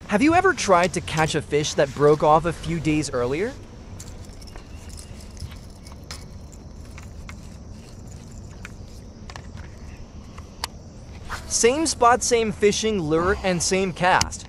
Have you ever tried to catch a fish that broke off a few days earlier? Same spot, same fishing lure, and same cast.